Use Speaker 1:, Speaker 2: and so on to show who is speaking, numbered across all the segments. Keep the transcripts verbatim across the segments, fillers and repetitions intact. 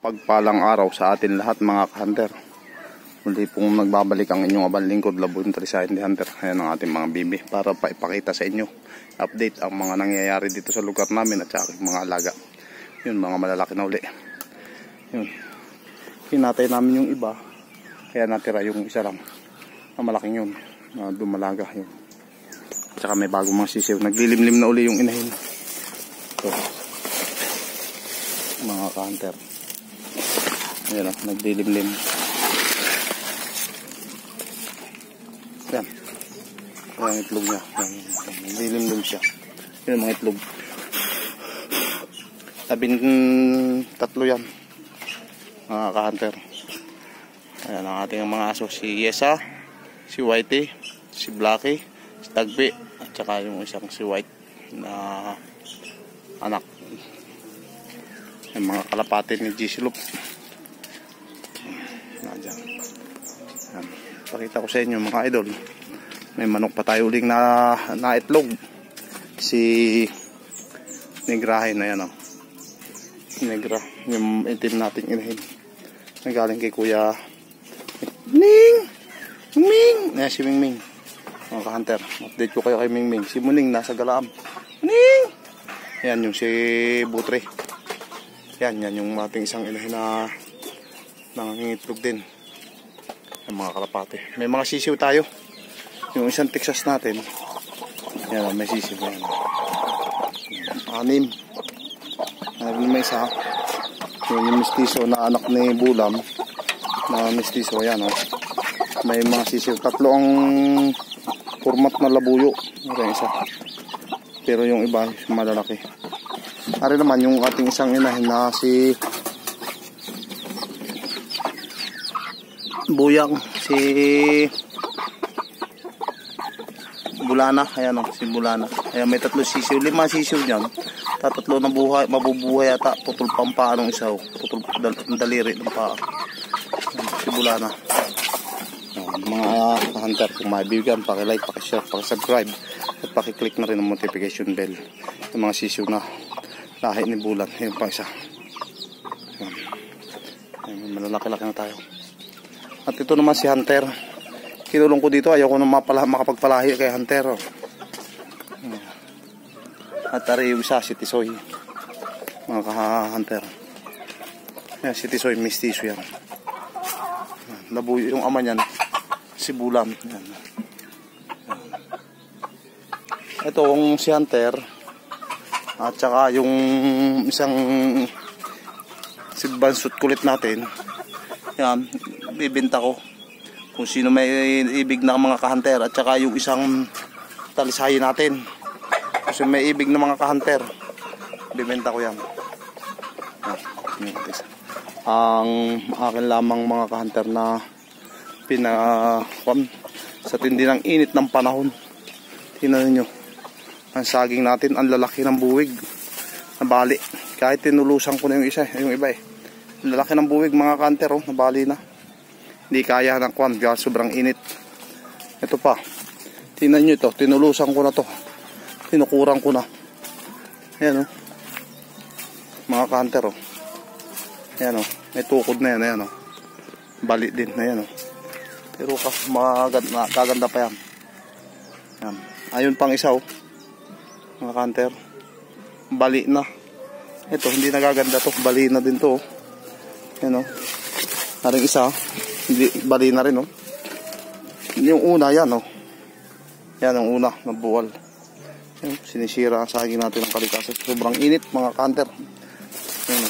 Speaker 1: Pagpalang araw sa atin lahat mga ka-hunter. Muli pong nagbabalik ang inyong abang lingkod, Labun Trisayan the Hunter. Ayan ang ating mga bibi para paipakita sa inyo, update ang mga nangyayari dito sa lugar namin at sa aking mga alaga. Yun, mga malalaki na uli. Yun, hinatay namin yung iba, kaya natira yung isa lang na malaking yun na dumalaga yun. At saka may bagong mga sisiw, naglilimlim na uli yung inahin. So, mga ka-hunter, ayan o, nagdilimlim. Yan, ang itlog niya, nagdilimlim siya. Yan ang mga itlog, labing tatlo yan mga ka-hunter. Ayan ang ating mga aso, si Yesa, si Whitey, si Blacky, si Tagpi, at saka yung isang si White na anak. Yung mga kalapati ni G-Sloop. Nandiyan. Yan. Pakita ko sa inyo mga idol. May manok pa tayo uling na, na itlog. Si Negrahin na yan o. Negra. Yung itim nating inahin. Nagaling kay Kuya Ning! Ming! Ayan si Ming Ming. Mga ka-hunter. Update ko kayo kay Ming Ming. Si Muning nasa Galaam. Muning! Ayan yung si Butre. Yan, yan yung ating isang inahin na nangingitlog din. Yung mga kalapate. May mga sisiw tayo. Yung isang Texas natin. Yan, may sisiw. Yan. Anim. Anim may isa. Yung, yung mistiso na anak ni Bulam. Na mistiso. Yan, oh. May mga sisiw. Tatlo ang format na labuyo. Yung isa. Pero yung iba, malalaki. Ari naman yung ating isang inahin na si Buyang, si Bulana. Ayan o, si Bulana. Ayan, may tatlo sisiw, lima sisiw dyan. Tatatlo na buhay, mabubuhay yata. Putol pa ang paa ng isa o. Putol dal ang daliri ng paa. Ayan, si Bulana. Ayan, mga hunter, kung maibigyan, pakilike, pakishare, pakisubscribe at pakiclick na rin ang notification bell. Yung mga sisiw na lahi ni Bulan. Ayan pa isa. Ayan. Ayan, malalaki-laki na tayo. At ito naman si Hunter. Kinulong ko dito. Ayaw ko na mapala, makapagpalahi kay Hunter. Ayan. At tari yung isa, si Tisoy. Mga ka-Hunter. Ayan, si Tisoy, mistiso yan. Ayan. Labuyo yung ama niyan, si Bulan. Ayan. Ayan. Ito yung si Hunter. At saka yung isang si bansut kulit natin. Yan, bibenta ko kung sino may ibig na mga ka-hunter. At saka yung isang talisayin natin, kasi may ibig na mga ka-hunter, bibenta ko yan. Yan, ang akin lamang mga ka-hunter na pinakwan sa tindi ng init ng panahon. Tingnan nyo ang saging natin, ang lalaki ng buwig. Nabali. Kahit tinulusan ko na yung isa, yung iba eh. Ang lalaki ng buwig mga ka-hunter, oh, nabali na. Hindi kaya ng kwan, sobrang init. Ito pa. Tingnan nyo ito, tinulusan ko na to. Tinukurang ko na. Ayan oh. Mga ka-hunter oh. Ayan oh, may tukod na yan, ayan oh. Bali din na yan oh. Pero maganda, kaganda pa yan. Ayan. Ayun pang isa oh. Mga ka-hunter, bali na. Ito hindi nagaganda to, bali na din to. Yan o, haring isa hindi, bali na rin o. Yung una yan o, yan ang una, nabuwal. Yan, sinisira ang saging natin ng kalikasan. Sobrang init mga ka-hunter. Yan o,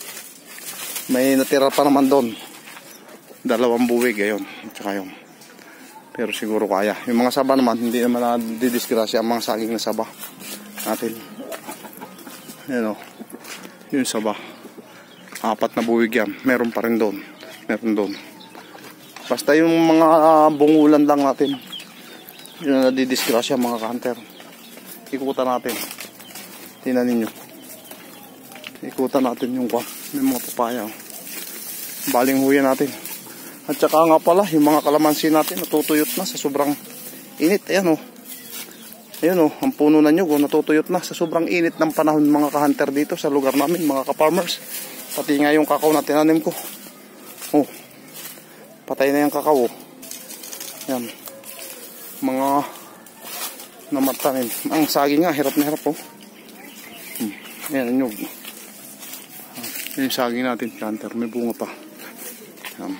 Speaker 1: may natira pa naman doon, dalawang buwig ayun, tsaka yun. Pero siguro kaya. Yung mga saba naman, hindi naman nadidisgrasya ang mga saging na saba natin. Yan o, yung saba, apat na buwig yan. Meron pa rin doon, meron doon. Basta yung mga uh, bungulan lang natin, yun na nadidisgrasya mga ka-hunter. Ikutan natin, tingnan ninyo, ikutan natin yung kwa, yung mga papaya o. Baling huya natin. At saka nga pala, yung mga kalamansi natin natutuyot na sa sobrang init. Ayan o. Ayan o, ang puno na nyug natutuyot na sa sobrang init ng panahon mga ka-hunter dito sa lugar namin, mga ka-farmers. Pati nga yung kakao na tinanim ko. Oh, patay na yung kakao. Yan. Mga namatanim. Ang saging nga, hirap na hirap oh. Hmm. Yan, nyug. Yan yung saging natin, planter. May bunga pa. Yan.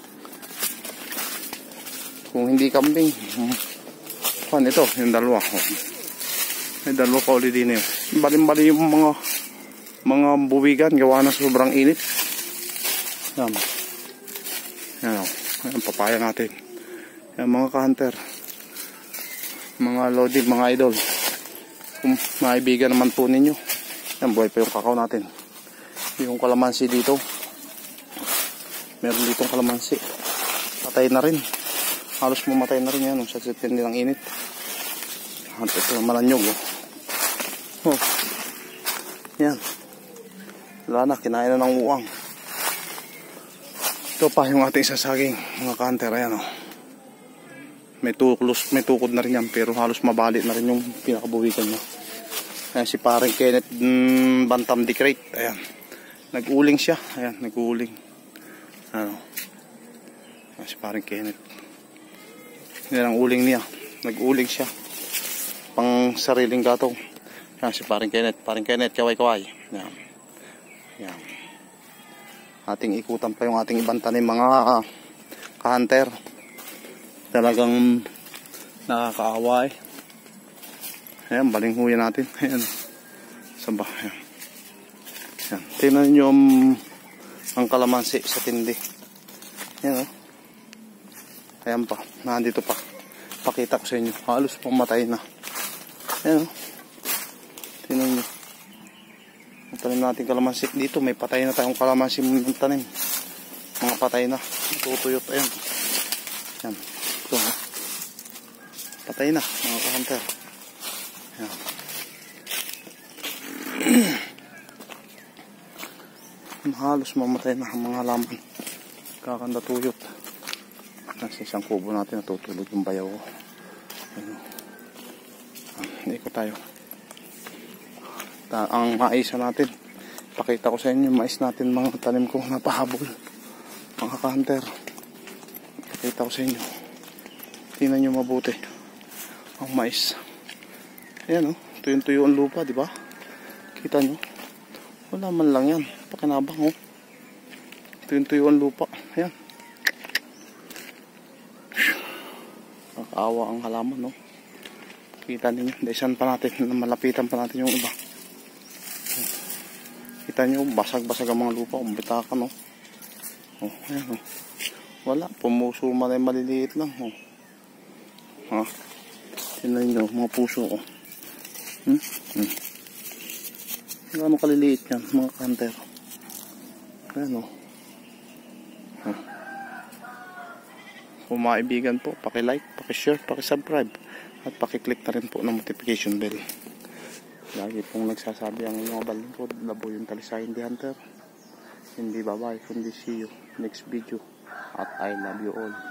Speaker 1: Kung hindi kambing, hmm. Pan ito, yung dalawa. Oh. May dalawa pa ulit din yun. Balim-bali yung mga mga buwigan, gawa na sobrang init. Yan. Yan o. Yan, papaya natin. Yan mga ka-hunter. Mga lodi, mga idol. Kung maibigan naman po ninyo. Yan, buhay pa yung kakao natin. Yung kalamansi dito. Meron ditong kalamansi. Patay na rin. Halos mamatay na rin yan. Sa sitpin nilang init. At ito naman ang nyug. Oh. Oh. Yan. Wala na. Kinain na ng uwang. Ito pa yung ating sasaging. Mga ka-hunter. Ayan o. Oh. May tuklos. May tukod na rin yan. Pero halos mabali na rin yung pinakabuwikan niya. Ayan si paring Kenneth mm, Bantam de Crate. Ayan. Nag-uling siya. Ayan. Nag-uling. Ano. Ayan si paring Kenneth. Yan ang uling niya. Nag-uling siya. Pang sariling gatong. Yan si paring Kenneth. Paring Kenneth, kaway-kaway. Yan. Yan. Ating ikutan pa yung ating ibang tanim mga uh, ka-hunter. Talagang nakakaawa eh. Ayan, balinghuyan natin. Ayan. Saba. Ayan. Ayan. Tingnan nyo ang, ang kalamansi sa tindi. Ayan o. Oh. Ayan pa, nandito pa. Pakita ko sa inyo. Halos pumatay na. Ayan o. Tingnan nyo. Ang tanim natin kalamansi. Dito may patay na tayong kalamansi ng tanim. Mga patay na. Tutuyot. Ayan. Ayan. Ito ha. Patay na mga ka-hunter. Ayan. Halos mamatay na ang mga halaman. Kakanda tuyot. Nasa isang kubo natin natutulog yung bayaw. Ano. Hindi ko tayo. Ta ang mais natin. Pakita ko sa inyo yung mais natin, mga tanim ko napahabol. Mga ka-hunter. Pakita ko sa inyo. Tingnan nyo mabuti. Ang mais. Ayan o. Oh. Tuyong-tuyo ang lupa, di ba? Kita nyo. Wala man lang yan. Pakinabang o. Oh. Tuyong-tuyo ang lupa. Ayan. Nakakaawa ang halaman, no? Kita ninyo, daisan pa natin, malapitan pa natin yung iba. Kita nyo, basag-basag ang mga lupa, umbitakan, no? Oh, ayan, oh. Wala, pumuso man ay maliliit lang, oh. Ha? Tingnan nyo, mga puso, oh. Hmm? Hmm. Ano kaliliit yan, mga ka-hunter. Ayan, oh. Oh. Kung maibigan po, paki-like, paki-share, paki-subscribe at paki-click na rin po ng notification bell. Lagi pong nagsasabi ang mga balingkod, labo yung talisayin di hunter. Hindi bye-bye, kundi see you next video at I love you all.